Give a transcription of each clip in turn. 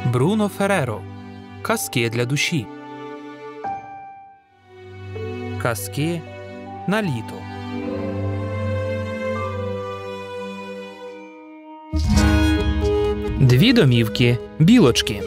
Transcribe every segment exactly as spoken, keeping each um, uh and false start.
Бруно Ферреро. Казки для душі. Казки на літо. Дві домівки білочки.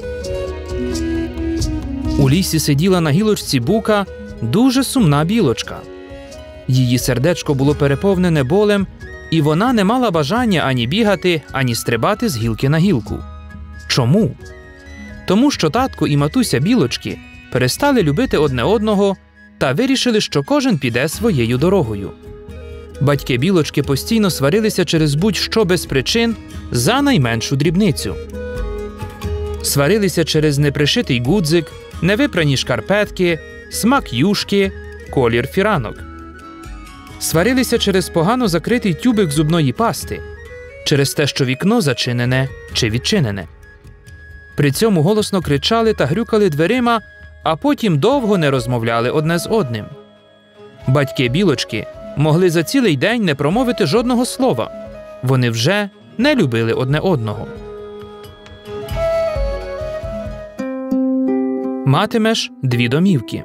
У лісі сиділа на гілочці бука дуже сумна білочка. Її сердечко було переповнене болем, і вона не мала бажання ані бігати, ані стрибати з гілки на гілку. Чому? Тому що татко і матуся білочки перестали любити одне одного та вирішили, що кожен піде своєю дорогою. Батьки білочки постійно сварилися через будь-що без причин за найменшу дрібницю. Сварилися через непришитий гудзик, невипрані шкарпетки, смак юшки, колір фіранок. Сварилися через погано закритий тюбик зубної пасти, через те, що вікно зачинене чи відчинене. При цьому голосно кричали та грюкали дверима, а потім довго не розмовляли одне з одним. Батьки білочки могли за цілий день не промовити жодного слова. Вони вже не любили одне одного. Матимеш дві домівки.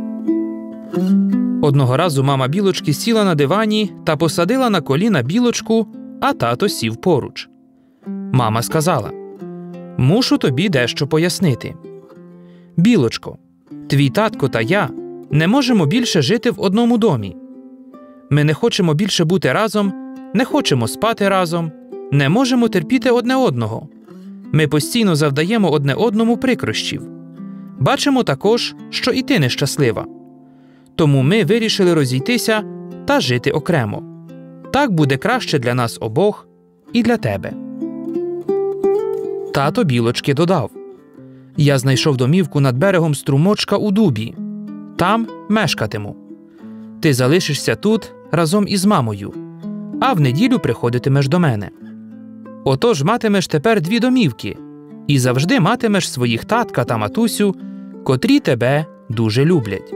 Одного разу мама білочки сіла на дивані та посадила на коліна білочку, а тато сів поруч. Мама сказала: «Мушу тобі дещо пояснити. Білочко, твій татко та я не можемо більше жити в одному домі. Ми не хочемо більше бути разом, не хочемо спати разом, не можемо терпіти одне одного. Ми постійно завдаємо одне одному прикрощів. Бачимо також, що і ти нещаслива. Тому ми вирішили розійтися та жити окремо. Так буде краще для нас обох і для тебе». Тато білочки додав: «Я знайшов домівку над берегом струмочка у дубі. Там мешкатиму. Ти залишишся тут разом із мамою, а в неділю приходитимеш до мене. Отож матимеш тепер дві домівки і завжди матимеш своїх татка та матусю, котрі тебе дуже люблять».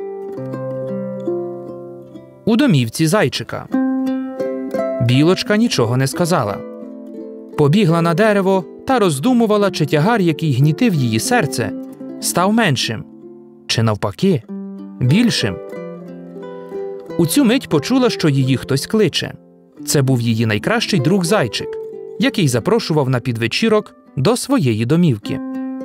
У домівці зайчика. Білочка нічого не сказала. Побігла на дерево та роздумувала, чи тягар, який гнітив її серце, став меншим, чи навпаки, більшим. У цю мить почула, що її хтось кличе. Це був її найкращий друг зайчик, який запрошував на підвечірок до своєї домівки.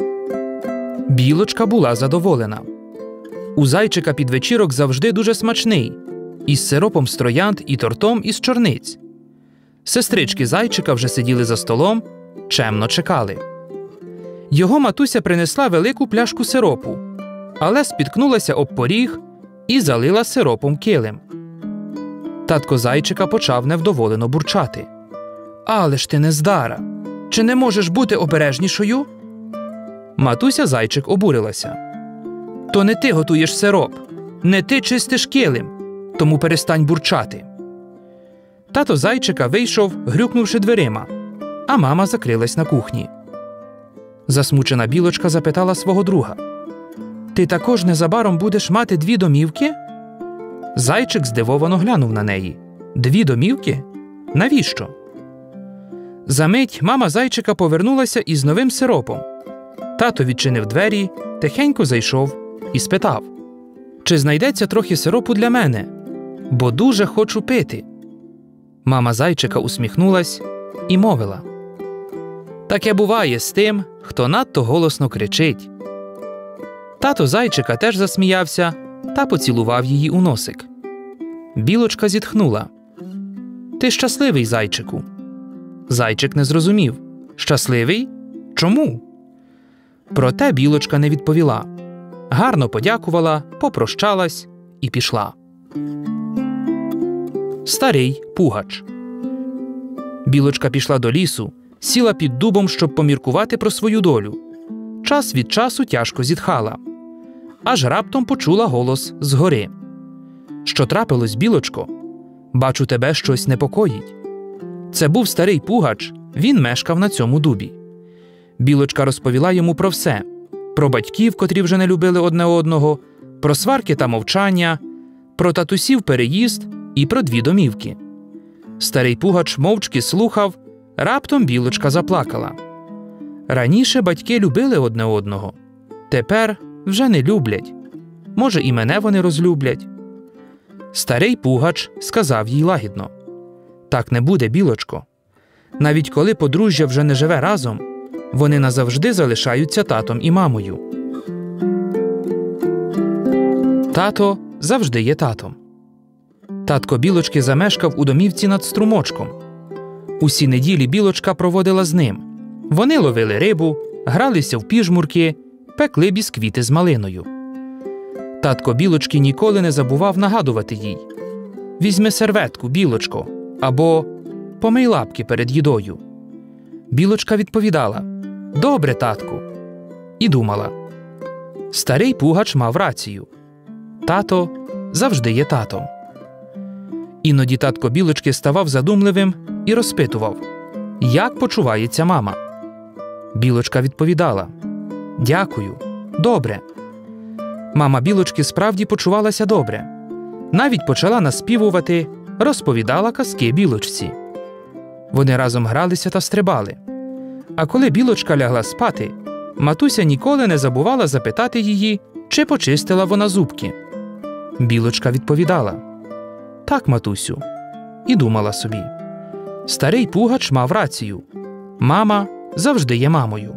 Білочка була задоволена. У зайчика підвечірок завжди дуже смачний, із сиропом з троянд і тортом із чорниць. Сестрички зайчика вже сиділи за столом, чемно чекали. Його матуся принесла велику пляшку сиропу, але спіткнулася об поріг і залила сиропом килим. Татко зайчика почав невдоволено бурчати: «Але ж ти нездара! Чи не можеш бути обережнішою?» Матуся зайчик обурилася: «То не ти готуєш сироп, не ти чистиш килим, тому перестань бурчати». Тато зайчика вийшов, грюкнувши дверима, а мама закрилась на кухні. Засмучена білочка запитала свого друга: «Ти також незабаром будеш мати дві домівки?» Зайчик здивовано глянув на неї. «Дві домівки? Навіщо?» Замить мама зайчика повернулася із новим сиропом. Тато відчинив двері, тихенько зайшов і спитав: «Чи знайдеться трохи сиропу для мене? Бо дуже хочу пити». Мама зайчика усміхнулась і мовила: «Таке буває з тим, хто надто голосно кричить». Тато зайчика теж засміявся та поцілував її у носик. Білочка зітхнула: «Ти щасливий, зайчику?» Зайчик не зрозумів: «Щасливий? Чому?» Проте білочка не відповіла. Гарно подякувала, попрощалась і пішла. Старий пугач. Білочка пішла до лісу, сіла під дубом, щоб поміркувати про свою долю. Час від часу тяжко зітхала. Аж раптом почула голос згори: «Що трапилось, білочко? Бачу, тебе щось непокоїть». Це був старий пугач, він мешкав на цьому дубі. Білочка розповіла йому про все: про батьків, котрі вже не любили одне одного, про сварки та мовчання, про татусів переїзд і про дві домівки. Старий пугач мовчки слухав, раптом білочка заплакала. Раніше батьки любили одне одного, тепер вже не люблять. Може, і мене вони розлюблять. Старий Пугач сказав їй лагідно: «Так не буде, Білочко. Навіть коли подружжя вже не живе разом, вони назавжди залишаються татом і мамою. Тато завжди є татом». Татко Білочки замешкав у домівці над струмочком. Усі неділі Білочка проводила з ним. Вони ловили рибу, гралися в піжмурки, пекли бісквіти з малиною. Татко Білочки ніколи не забував нагадувати їй: «Візьми серветку, Білочко», або «Помий лапки перед їдою». Білочка відповідала: «Добре, татку». І думала: старий Пугач мав рацію. Тато завжди є татом. Іноді татко Білочки ставав задумливим і розпитував: «Як почувається мама?» Білочка відповідала: «Дякую, добре». Мама Білочки справді почувалася добре. Навіть почала наспівувати, розповідала казки Білочці. Вони разом гралися та стрибали. А коли Білочка лягла спати, матуся ніколи не забувала запитати її, чи почистила вона зубки. Білочка відповідала: «Так, матусю». І думала собі: старий Пугач мав рацію. Мама завжди є мамою.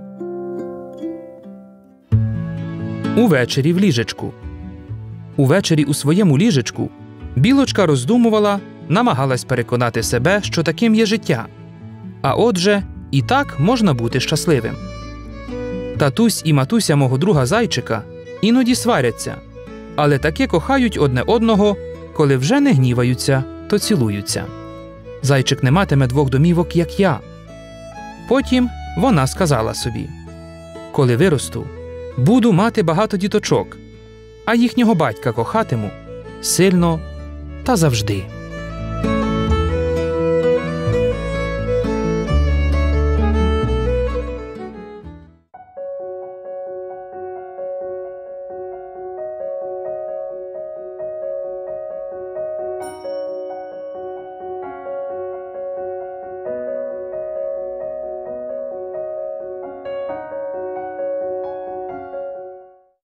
Увечері в ліжечку. Увечері у своєму ліжечку Білочка роздумувала, намагалась переконати себе, що таким є життя. А отже, і так можна бути щасливим. Татусь і матуся мого друга Зайчика іноді сваряться, але таки кохають одне одного, коли вже не гніваються, то цілуються. Зайчик не матиме двох домівок, як я. Потім вона сказала собі: «Коли виросту, буду мати багато діточок, а їхнього батька кохатиму сильно та завжди».